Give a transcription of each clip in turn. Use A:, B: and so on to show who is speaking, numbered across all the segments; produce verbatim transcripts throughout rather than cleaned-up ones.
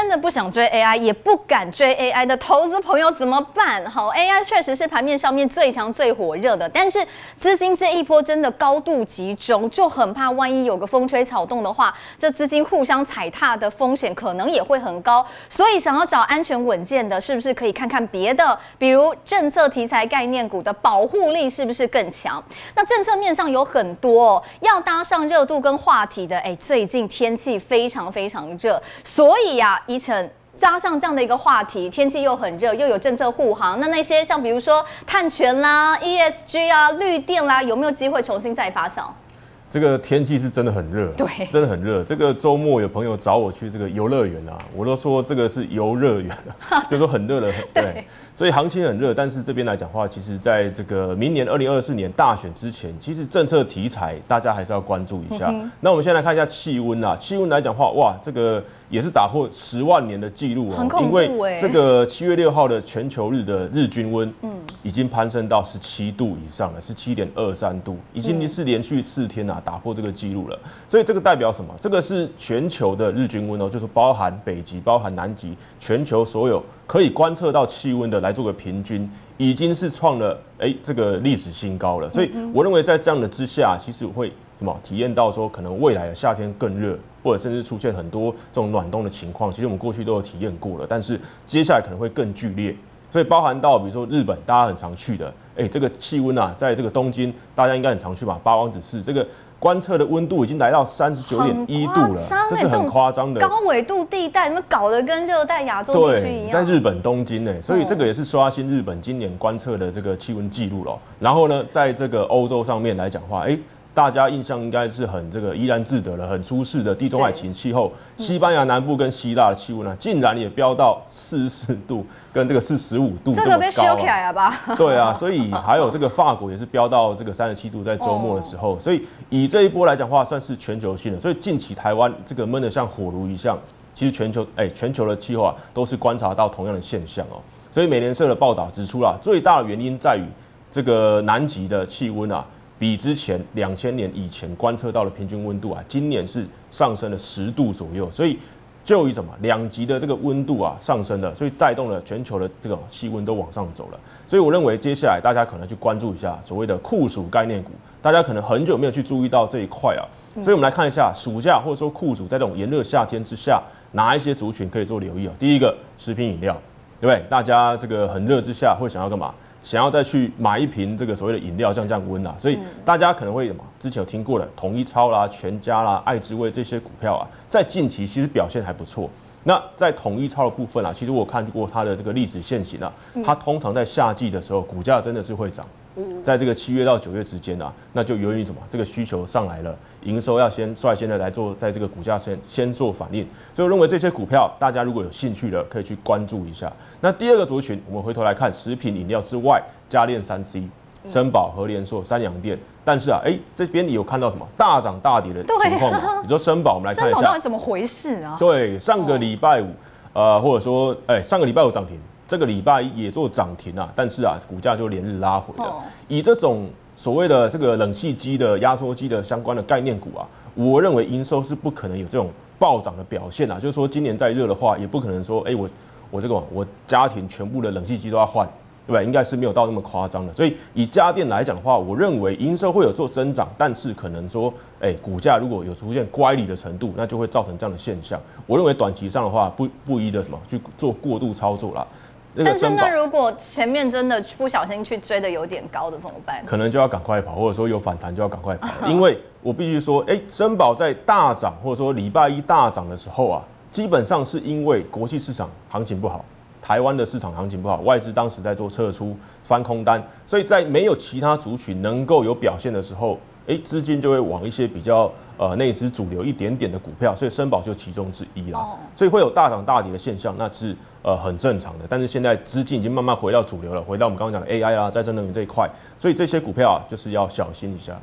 A: 真的不想追 A I， 也不敢追 A I 的投资朋友怎么办？好 ，A I 确实是盘面上面最强最火热的，但是资金这一波真的高度集中，就很怕万一有个风吹草动的话，这资金互相踩踏的风险可能也会很高。所以想要找安全稳健的，是不是可以看看别的，比如政策题材概念股的保护力是不是更强？那政策面上有很多、哦、要搭上热度跟话题的，哎，最近天气非常非常热，所以呀、啊，宜晨。加上这样的一个话题，天气又很热，又有政策护航，那那些像比如说碳权啦、E S G 啊、绿电啦，有没有机会重新再发酵？
B: 这个天气是真的很热，
A: 对，
B: 真的很热。这个周末有朋友找我去这个游乐园啊，我都说这个是游乐园啊，就说很热的，对。对，所以行情很热，但是这边来讲的话，其实在这个明年二零二四年大选之前，其实政策题材大家还是要关注一下。嗯、那我们先来看一下气温啊，气温来讲的话，哇，这个也是打破十万年的记录哦，因为这个七月六号的全球日的日均温，嗯，已经攀升到十七度以上了，十七点二三度，已经是连续四天啊打破这个记录了。所以这个代表什么？这个是全球的日均温哦，就是包含北极、包含南极，全球所有可以观测到气温的来做个平均，已经是创了哎、欸、这个历史新高了。所以我认为在这样的之下，其实会什么体验到说，可能未来的夏天更热，或者甚至出现很多这种暖冬的情况，其实我们过去都有体验过了，但是接下来可能会更剧烈。所以包含到比如说日本，大家很常去的，哎、欸，这个气温啊，在这个东京，大家应该很常去吧？八王子市这个观测的温度已经来到三十九点一度了，这是很夸张的。
A: 高纬度地带，你们搞得跟热带亚洲地区一样。
B: 对，在日本东京呢，所以这个也是刷新日本今年观测的这个气温记录了。然后呢，在这个欧洲上面来讲话，哎、欸。大家印象应该是很这个怡然自得了，很舒适的地中海型气候。西班牙南部跟希腊的气温呢、啊，竟然也飙到四十四度，跟这个四十五度这么高、啊。这个被修起来了吧？对啊，所以还有这个法国也是飙到这个三十七度，在周末的时候。所以以这一波来讲的话，算是全球性的。所以近期台湾这个闷得像火炉一样，其实全球哎、欸、全球的气候啊，都是观察到同样的现象哦。所以美联社的报道指出啦，最大的原因在于这个南极的气温啊。比之前两千年以前观测到的平均温度啊，今年是上升了十度左右，所以就以什么两极的这个温度啊上升了，所以带动了全球的这个气温都往上走了。所以我认为接下来大家可能去关注一下所谓的酷暑概念股，大家可能很久没有去注意到这一块啊，所以我们来看一下暑假或者说酷暑在这种炎热夏天之下，哪一些族群可以做留意啊？第一个，食品饮料，对不对？大家这个很热之下会想要干嘛？想要再去买一瓶这个所谓的饮料降降温啊，所以大家可能会什么？之前有听过的统一超啦、全家啦、爱之味这些股票啊，在近期其实表现还不错。那在统一超的部分啊，其实我有看过它的这个历史线型啊，它通常在夏季的时候股价真的是会涨。在这个七月到九月之间啊，那就由于什么？这个需求上来了，营收要先率先的来做，在这个股价先先做反应。所以我认为这些股票，大家如果有兴趣的，可以去关注一下。那第二个族群，我们回头来看食品饮料之外，家电三 C、森宝、和联硕、三洋电。但是啊，哎、欸，这边你有看到什么大涨大跌的情况吗？你说森宝，我们来看一下，
A: 森宝到底怎么回事啊？
B: 对，上个礼拜五，呃，或者说，哎、欸，上个礼拜五涨停。这个礼拜一也做涨停啊，但是啊，股价就连日拉回了。以这种所谓的这个冷气机的、压缩机的相关的概念股啊，我认为营收是不可能有这种暴涨的表现啊。就是说，今年再热的话，也不可能说，哎、欸，我我这个我家庭全部的冷气机都要换，对不对？应该是没有到那么夸张的。所以以家电来讲的话，我认为营收会有做增长，但是可能说，哎、欸，股价如果有出现乖离的程度，那就会造成这样的现象。我认为短期上的话，不不宜的什么去做过度操作啦。
A: 但是那如果前面真的不小心去追的有点高的怎么办？
B: 可能就要赶快跑，或者说有反弹就要赶快跑，因为我必须说，哎、欸，森宝在大涨或者说礼拜一大涨的时候啊，基本上是因为国际市场行情不好，台湾的市场行情不好，外资当时在做撤出翻空单，所以在没有其他族群能够有表现的时候，哎、欸，资金就会往一些比较呃内资主流一点点的股票，所以森宝就其中之一啦。哦、所以会有大涨大跌的现象，那是呃很正常的。但是现在资金已经慢慢回到主流了，回到我们刚刚讲的 A I 啦、再生能源这一块，所以这些股票啊就是要小心一下。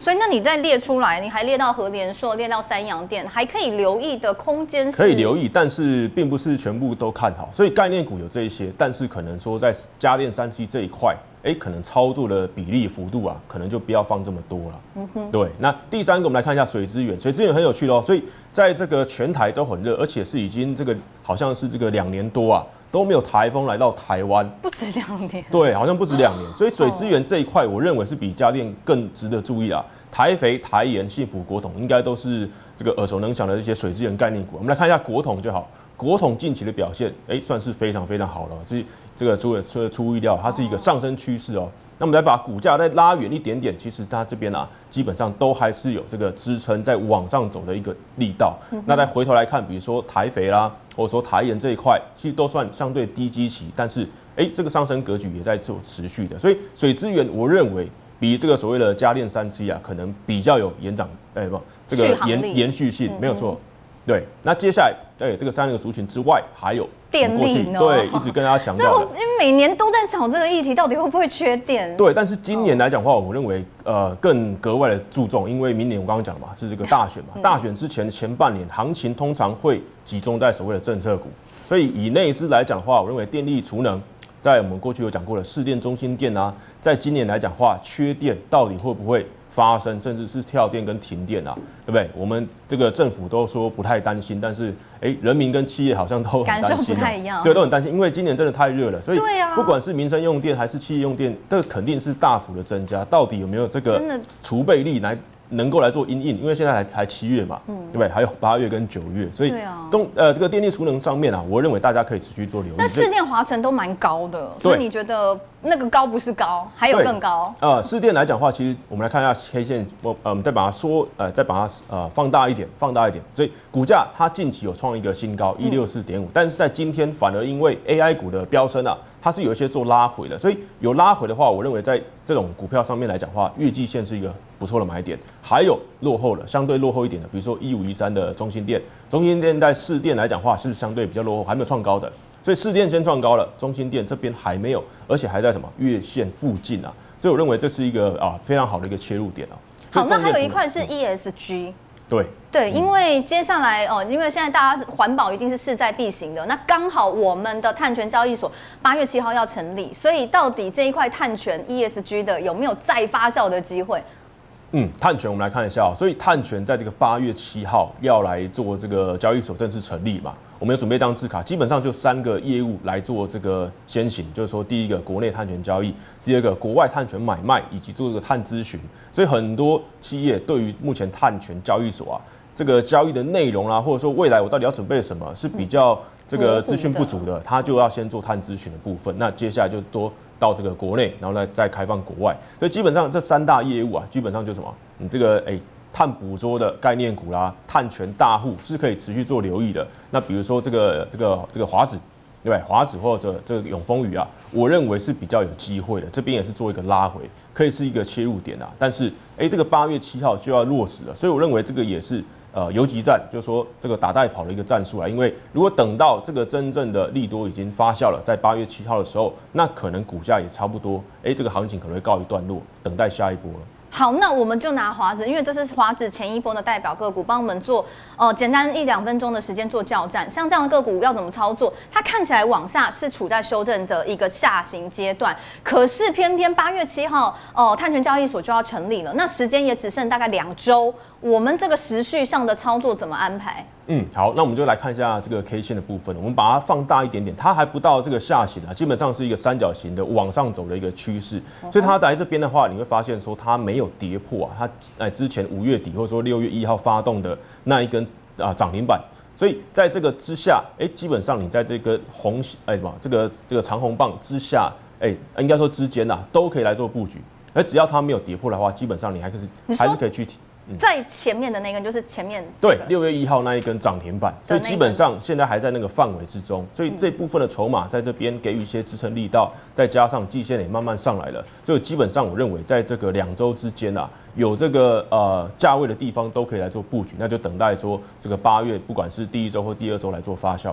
A: 所以那你再列出来，你还列到和联硕，列到三洋电，还可以留意的空间是
B: 可以留意，但是并不是全部都看好。所以概念股有这一些，但是可能说在家电三 C 这一块。哎，可能操作的比例幅度啊，可能就不要放这么多了。嗯哼，对。那第三个，我们来看一下水资源，水资源很有趣哦。所以在这个全台都很热，而且是已经这个好像是这个两年多啊，都没有台风来到台湾，
A: 不止两年。
B: 对，好像不止两年。所以水资源这一块，我认为是比家电更值得注意啊。台肥、台盐、幸福、国统应该都是这个耳熟能详的一些水资源概念股。我们来看一下国统就好。国统近期的表现，哎，算是非常非常好了，是这个出出出乎意料，它是一个上升趋势哦。那我们来把股价再拉远一点点，其实它这边啊，基本上都还是有这个支撑在往上走的一个力道。嗯、那再回头来看，比如说台肥啦，或者说台盐这一块，其实都算相对低基期，但是哎，这个上升格局也在做持续的。所以水资源，我认为比这个所谓的家电三 C 啊，可能比较有延长，哎不，这个延延续性，嗯、没有错。对，那接下来，哎，这个三个族群之外，还有
A: 电力呢？
B: 对，一直跟大家强调的，
A: 因为每年都在炒这个议题，到底会不会缺电？
B: 对，但是今年来讲的话，我认为呃更格外的注重，因为明年我刚刚讲嘛，是这个大选嘛，嗯、大选之前前半年行情通常会集中在所谓的政策股，所以以内资来讲的话，我认为电力储能。在我们过去有讲过的市电、中心电啊，在今年来讲的话，缺电到底会不会发生，甚至是跳电跟停电啊，对不对？我们这个政府都说不太担心，但是哎、欸，人民跟企业好像都很担心、啊，
A: 感受不太一样，
B: 对，都很担心，因为今年真的太热了，所以不管是民生用电还是企业用电，这肯定是大幅的增加。到底有没有这个储备力来？能够来做因应，因为现在还才七月嘛，嗯、对不对？还有八月跟九月，所以东、啊、呃这个电力储能上面啊，我认为大家可以持续做留意。
A: 那市电华城都蛮高的，所以你觉得那个高不是高，还有更高？
B: 呃，市电来讲的话，其实我们来看一下 K 线，我呃我们再把它缩呃再把它呃放大一点，放大一点。所以股价它近期有创一个新高一六四点五，但是在今天反而因为 A I 股的飙升啊。它是有一些做拉回的，所以有拉回的话，我认为在这种股票上面来讲的话，月季线是一个不错的买点。还有落后了，相对落后一点的，比如说一五一三的中兴电，中兴电在市电来讲的话是相对比较落后，还没有创高的，所以市电先创高了，中兴电这边还没有，而且还在什么月线附近啊，所以我认为这是一个啊非常好的一个切入点啊。
A: 好，那还有一块是 E S G。
B: 对
A: 对，因为接下来哦，因为现在大家环保一定是势在必行的，那刚好我们的碳权交易所八月七号要成立，所以到底这一块碳权 E S G 的有没有再发酵的机会？
B: 嗯，碳权我们来看一下，所以碳权在这个八月七号要来做这个交易所正式成立嘛，我们有准备这张字卡，基本上就三个业务来做这个先行，就是说第一个国内碳权交易，第二个国外碳权买卖，以及做这个碳咨询，所以很多企业对于目前碳权交易所啊这个交易的内容啦、啊，或者说未来我到底要准备什么，是比较这个资讯不足的，他就要先做碳咨询的部分，那接下来就多。到这个国内，然后呢再开放国外，所以基本上这三大业务啊，基本上就是什么，你这个哎、欸、碳捕捉的概念股啦，碳权大户是可以持续做留意的。那比如说这个这个这个华指，对不对？华指或者这个永丰余啊，我认为是比较有机会的，这边也是做一个拉回，可以是一个切入点啊。但是哎、欸，这个八月七号就要落实了，所以我认为这个也是。呃，游击战就是说这个打带跑的一个战术啊，因为如果等到这个真正的利多已经发酵了，在八月七号的时候，那可能股价也差不多，哎、欸，这个行情可能会告一段落，等待下一波了。
A: 好，那我们就拿华指，因为这是华指前一波的代表个股，帮我们做呃简单一两分钟的时间做校战。像这样的个股要怎么操作？它看起来往下是处在修正的一个下行阶段，可是偏偏八月七号哦、呃，碳权交易所就要成立了，那时间也只剩大概两周，我们这个时序上的操作怎么安排？
B: 嗯，好，那我们就来看一下这个 K 线的部分，我们把它放大一点点，它还不到这个下行啊，基本上是一个三角形的往上走的一个趋势，所以它来这边的话，你会发现说它没有跌破啊，它哎之前五月底或者说六月一号发动的那一根啊涨停板，所以在这个之下，哎，基本上你在这个红哎什么这个这个长红棒之下，哎，应该说之间呐、啊，都可以来做布局，而只要它没有跌破的话，基本上你还可以还是可以去。
A: 在前面的那根就是前面、
B: 这个、对六月一号那一根涨停板，所以基本上现在还在那个范围之中，所以这部分的筹码在这边给予一些支撑力道，再加上季线也慢慢上来了，所以基本上我认为在这个两周之间啊，有这个呃价位的地方都可以来做布局，那就等待说这个八月不管是第一周或第二周来做发酵了。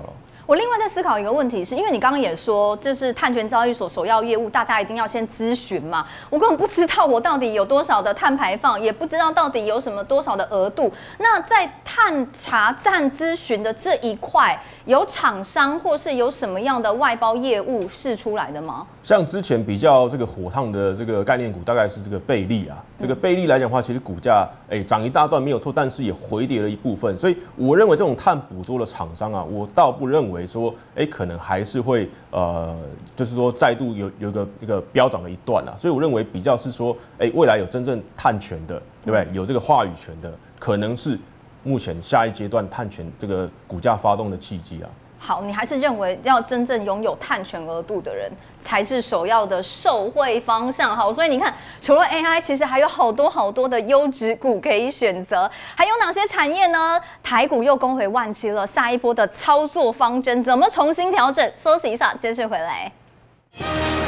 A: 我另外在思考一个问题是，因为你刚刚也说，就是碳权交易所首要业务，大家一定要先咨询嘛。我根本不知道我到底有多少的碳排放，也不知道到底有什么多少的额度。那在碳查站咨询的这一块，有厂商或是有什么样的外包业务释出来的吗？
B: 像之前比较这个火烫的这个概念股，大概是这个贝利啊。这个贝利来讲的话，其实股价哎涨、欸、一大段没有错，但是也回跌了一部分。所以我认为这种碳捕捉的厂商啊，我倒不认为说哎、欸、可能还是会呃，就是说再度有有一个一个飙涨的一段啊。所以我认为比较是说哎、欸、未来有真正碳权的，对不对？有这个话语权的，可能是目前下一阶段碳权这个股价发动的契机啊。
A: 好，你还是认为要真正拥有碳权额度的人才是首要的受惠方向。好，所以你看，除了 A I， 其实还有好多好多的优质股可以选择。还有哪些产业呢？台股又攻回万七了，下一波的操作方针怎么重新调整？休息一下，接着回来。